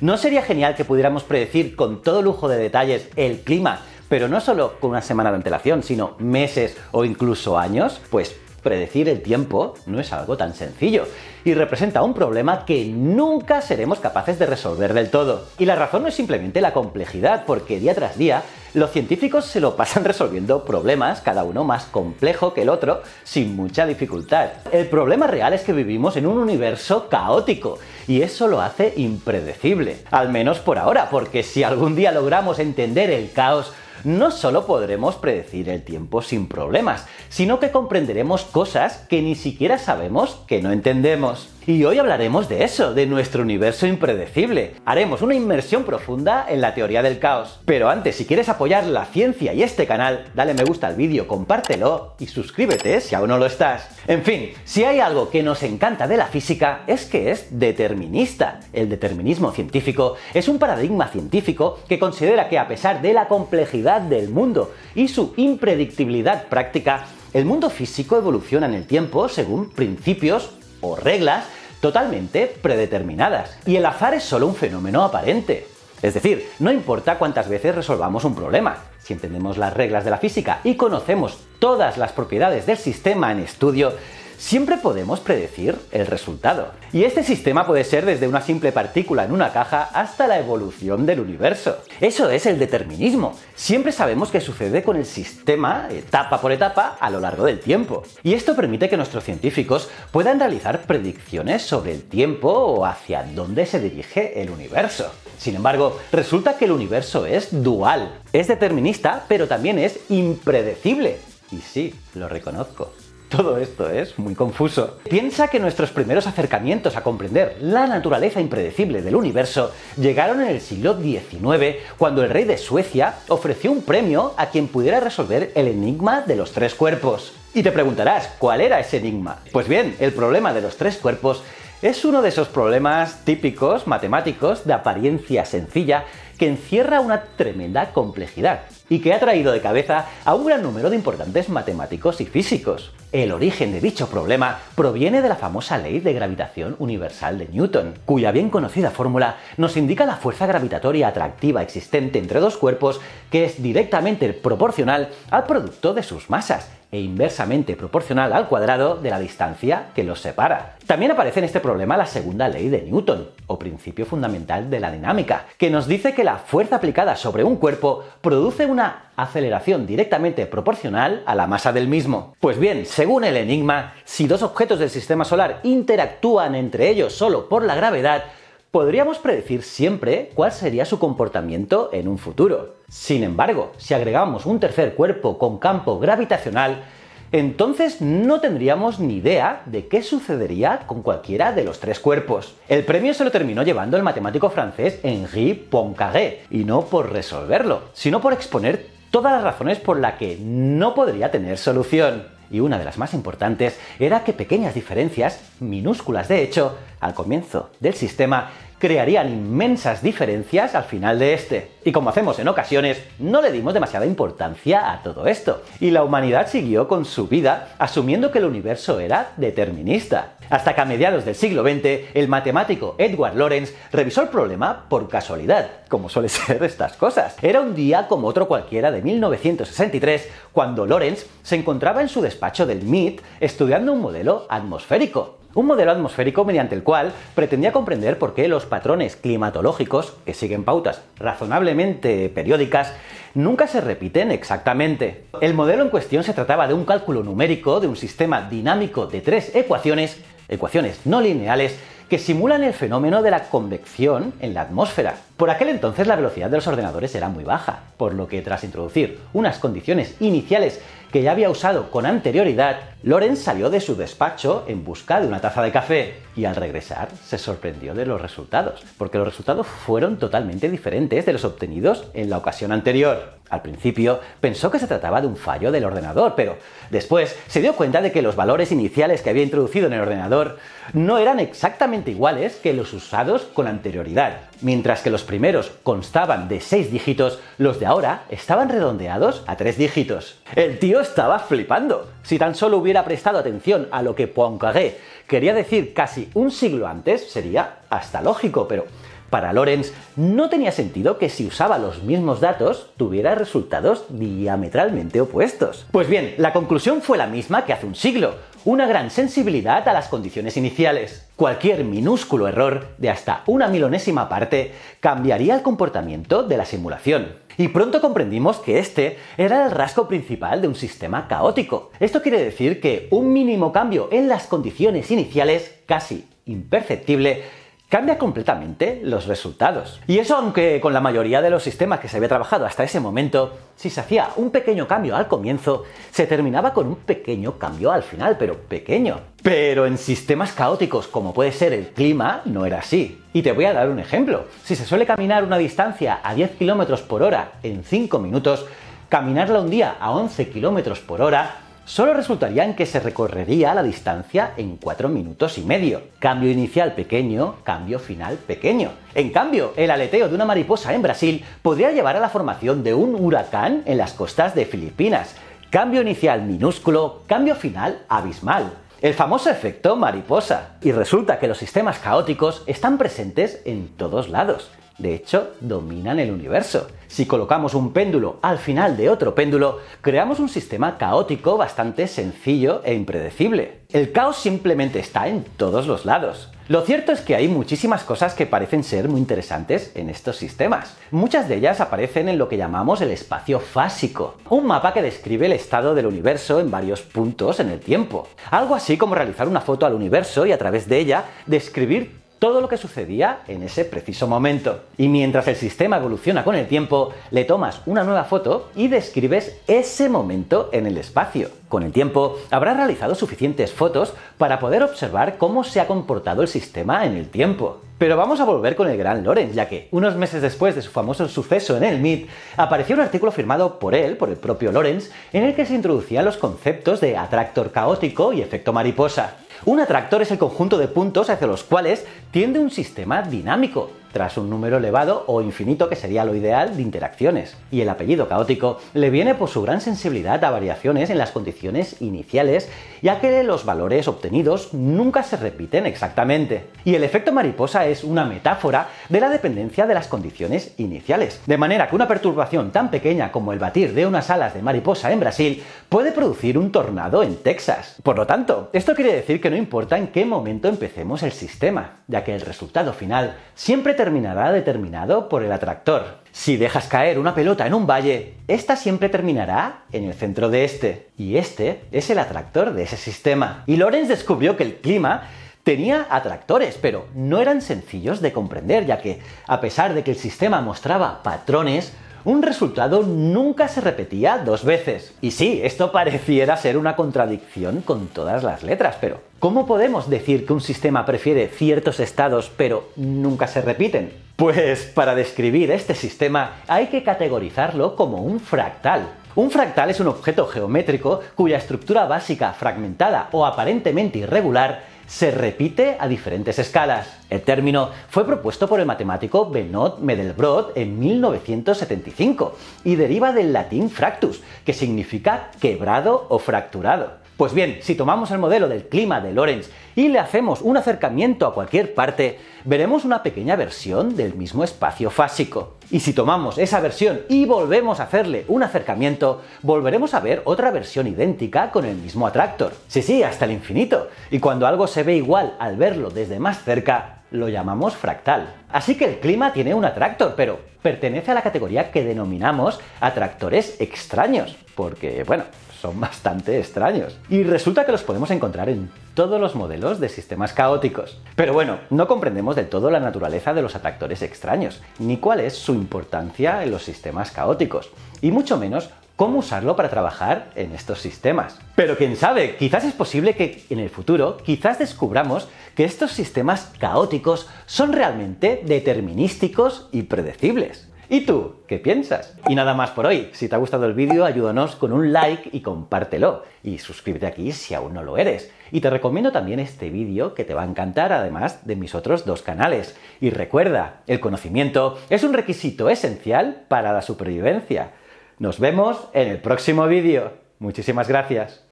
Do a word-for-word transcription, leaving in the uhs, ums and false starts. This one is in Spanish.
¿No sería genial que pudiéramos predecir con todo lujo de detalles el clima, pero no solo con una semana de antelación, sino meses o incluso años? Pues predecir el tiempo no es algo tan sencillo y representa un problema que nunca seremos capaces de resolver del todo. Y la razón no es simplemente la complejidad, porque día tras día los científicos se lo pasan resolviendo problemas, cada uno más complejo que el otro, sin mucha dificultad. El problema real es que vivimos en un universo caótico y eso lo hace impredecible, al menos por ahora, porque si algún día logramos entender el caos, no solo podremos predecir el tiempo sin problemas, sino que comprenderemos cosas que ni siquiera sabemos que no entendemos. Y hoy hablaremos de eso, de nuestro universo impredecible. Haremos una inmersión profunda en la teoría del caos. Pero antes, si quieres apoyar la ciencia y este canal, dale me gusta al vídeo, compártelo y suscríbete si aún no lo estás. En fin, si hay algo que nos encanta de la física es que es determinista. El determinismo científico es un paradigma científico que considera que a pesar de la complejidad del mundo y su impredictibilidad práctica, el mundo físico evoluciona en el tiempo según principios o reglas totalmente predeterminadas. Y el azar es solo un fenómeno aparente. Es decir, no importa cuántas veces resolvamos un problema, si entendemos las reglas de la física y conocemos todas las propiedades del sistema en estudio, siempre podemos predecir el resultado. Y este sistema puede ser desde una simple partícula en una caja hasta la evolución del universo. Eso es el determinismo. Siempre sabemos qué sucede con el sistema etapa por etapa a lo largo del tiempo. Y esto permite que nuestros científicos puedan realizar predicciones sobre el tiempo o hacia dónde se dirige el universo. Sin embargo, resulta que el universo es dual. Es determinista, pero también es impredecible. Y sí, lo reconozco. Todo esto es muy confuso. Piensa que nuestros primeros acercamientos a comprender la naturaleza impredecible del universo llegaron en el siglo diecinueve, cuando el rey de Suecia ofreció un premio a quien pudiera resolver el enigma de los tres cuerpos. Y te preguntarás, ¿cuál era ese enigma? Pues bien, el problema de los tres cuerpos es uno de esos problemas típicos matemáticos de apariencia sencilla que encierra una tremenda complejidad y que ha traído de cabeza a un gran número de importantes matemáticos y físicos. El origen de dicho problema proviene de la famosa ley de gravitación universal de Newton, cuya bien conocida fórmula nos indica la fuerza gravitatoria atractiva existente entre dos cuerpos que es directamente proporcional al producto de sus masas e inversamente proporcional al cuadrado de la distancia que los separa. También aparece en este problema la segunda ley de Newton, o principio fundamental de la dinámica, que nos dice que la fuerza aplicada sobre un cuerpo produce una aceleración directamente proporcional a la masa del mismo. Pues bien, según el enigma, si dos objetos del sistema solar interactúan entre ellos solo por la gravedad, podríamos predecir siempre cuál sería su comportamiento en un futuro. Sin embargo, si agregamos un tercer cuerpo con campo gravitacional, entonces no tendríamos ni idea de qué sucedería con cualquiera de los tres cuerpos. El premio se lo terminó llevando el matemático francés Henri Poincaré, y no por resolverlo, sino por exponer todas las razones por las que no podría tener solución. Y una de las más importantes era que pequeñas diferencias, minúsculas de hecho, al comienzo del sistema, crearían inmensas diferencias al final de este. Y como hacemos en ocasiones, no le dimos demasiada importancia a todo esto, y la humanidad siguió con su vida asumiendo que el universo era determinista. Hasta que a mediados del siglo veinte, el matemático Edward Lorenz revisó el problema por casualidad, como suele ser estas cosas. Era un día como otro cualquiera de mil novecientos sesenta y tres, cuando Lorenz se encontraba en su despacho del M I T estudiando un modelo atmosférico. Un modelo atmosférico mediante el cual pretendía comprender por qué los patrones climatológicos, que siguen pautas razonablemente periódicas, nunca se repiten exactamente. El modelo en cuestión se trataba de un cálculo numérico de un sistema dinámico de tres ecuaciones, ecuaciones no lineales, que simulan el fenómeno de la convección en la atmósfera. Por aquel entonces la velocidad de los ordenadores era muy baja, por lo que tras introducir unas condiciones iniciales que ya había usado con anterioridad, Lorenz salió de su despacho en busca de una taza de café y al regresar se sorprendió de los resultados, porque los resultados fueron totalmente diferentes de los obtenidos en la ocasión anterior. Al principio pensó que se trataba de un fallo del ordenador, pero después se dio cuenta de que los valores iniciales que había introducido en el ordenador no eran exactamente iguales que los usados con anterioridad. Mientras que los primeros constaban de seis dígitos, los de ahora estaban redondeados a tres dígitos. El tío estaba flipando. Si tan solo hubiera prestado atención a lo que Poincaré quería decir casi un siglo antes, sería hasta lógico, pero para Lorentz no tenía sentido que si usaba los mismos datos tuviera resultados diametralmente opuestos. Pues bien, la conclusión fue la misma que hace un siglo: una gran sensibilidad a las condiciones iniciales. Cualquier minúsculo error de hasta una milonésima parte cambiaría el comportamiento de la simulación. Y pronto comprendimos que este era el rasgo principal de un sistema caótico. Esto quiere decir que un mínimo cambio en las condiciones iniciales, casi imperceptible, cambia completamente los resultados. Y eso aunque con la mayoría de los sistemas que se había trabajado hasta ese momento, si se hacía un pequeño cambio al comienzo, se terminaba con un pequeño cambio al final, pero pequeño. Pero en sistemas caóticos como puede ser el clima, no era así. Y te voy a dar un ejemplo. Si se suele caminar una distancia a diez kilómetros por hora en cinco minutos, caminarla un día a once kilómetros por hora solo resultaría en que se recorrería la distancia en cuatro minutos y medio. Cambio inicial pequeño, cambio final pequeño. En cambio, el aleteo de una mariposa en Brasil podría llevar a la formación de un huracán en las costas de Filipinas. Cambio inicial minúsculo, cambio final abismal. El famoso efecto mariposa. Y resulta que los sistemas caóticos están presentes en todos lados. De hecho, dominan el universo. Si colocamos un péndulo al final de otro péndulo, creamos un sistema caótico bastante sencillo e impredecible. El caos simplemente está en todos los lados. Lo cierto es que hay muchísimas cosas que parecen ser muy interesantes en estos sistemas. Muchas de ellas aparecen en lo que llamamos el espacio fásico, un mapa que describe el estado del universo en varios puntos en el tiempo. Algo así como realizar una foto al universo y a través de ella describir todo lo que sucedía en ese preciso momento. Y mientras el sistema evoluciona con el tiempo, le tomas una nueva foto y describes ese momento en el espacio. Con el tiempo, habrás realizado suficientes fotos para poder observar cómo se ha comportado el sistema en el tiempo. Pero vamos a volver con el gran Lorentz, ya que unos meses después de su famoso suceso en el M I T, apareció un artículo firmado por él, por el propio Lorentz, en el que se introducían los conceptos de atractor caótico y efecto mariposa. Un atractor es el conjunto de puntos hacia los cuales tiende un sistema dinámico, tras un número elevado o infinito que sería lo ideal de interacciones. Y el apellido caótico le viene por su gran sensibilidad a variaciones en las condiciones iniciales, ya que los valores obtenidos nunca se repiten exactamente. Y el efecto mariposa es una metáfora de la dependencia de las condiciones iniciales. De manera que una perturbación tan pequeña como el batir de unas alas de mariposa en Brasil puede producir un tornado en Texas. Por lo tanto, esto quiere decir que no importa en qué momento empecemos el sistema, ya que el resultado final siempre terminará determinado por el atractor. Si dejas caer una pelota en un valle, esta siempre terminará en el centro de este, y este es el atractor de ese sistema. Y Lorentz descubrió que el clima tenía atractores, pero no eran sencillos de comprender, ya que, a pesar de que el sistema mostraba patrones, un resultado nunca se repetía dos veces. Y sí, esto pareciera ser una contradicción con todas las letras, pero ¿cómo podemos decir que un sistema prefiere ciertos estados pero nunca se repiten? Pues para describir este sistema hay que categorizarlo como un fractal. Un fractal es un objeto geométrico cuya estructura básica fragmentada o aparentemente irregular se repite a diferentes escalas. El término fue propuesto por el matemático Benoit Mandelbrot en mil novecientos setenta y cinco y deriva del latín fractus, que significa quebrado o fracturado. Pues bien, si tomamos el modelo del clima de Lorentz y le hacemos un acercamiento a cualquier parte, veremos una pequeña versión del mismo espacio fásico. Y si tomamos esa versión y volvemos a hacerle un acercamiento, volveremos a ver otra versión idéntica con el mismo atractor. Sí, sí, hasta el infinito. Y cuando algo se ve igual al verlo desde más cerca, lo llamamos fractal. Así que el clima tiene un atractor, pero pertenece a la categoría que denominamos atractores extraños, porque, bueno, son bastante extraños. Y resulta que los podemos encontrar en todos los modelos de sistemas caóticos. Pero bueno, no comprendemos del todo la naturaleza de los atractores extraños, ni cuál es su importancia en los sistemas caóticos, y mucho menos cómo usarlo para trabajar en estos sistemas. Pero quién sabe, quizás es posible que en el futuro, quizás descubramos que estos sistemas caóticos son realmente determinísticos y predecibles. ¿Y tú? ¿Qué piensas? Y nada más por hoy. Si te ha gustado el vídeo, ayúdanos con un like y compártelo. Y suscríbete aquí si aún no lo eres. Y te recomiendo también este vídeo que te va a encantar, además de mis otros dos canales. Y recuerda, el conocimiento es un requisito esencial para la supervivencia. Nos vemos en el próximo vídeo. Muchísimas gracias.